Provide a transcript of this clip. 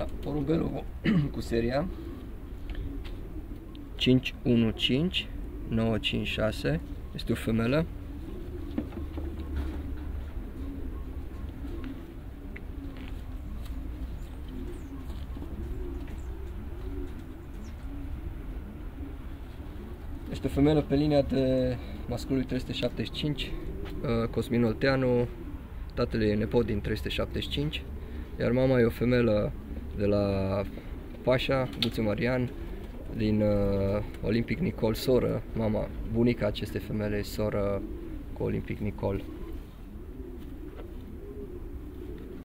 Da, porumbelul cu seria 515956 este o femelă. Este o femelă pe linia de masculului 375, Cosmin Olteanu, tatăl e nepot din 375, iar mama e o femelă de la Pașa, Guțu Marian, din Olympic Nicol, soră, bunica acestei femele e soră cu Olympic Nicol.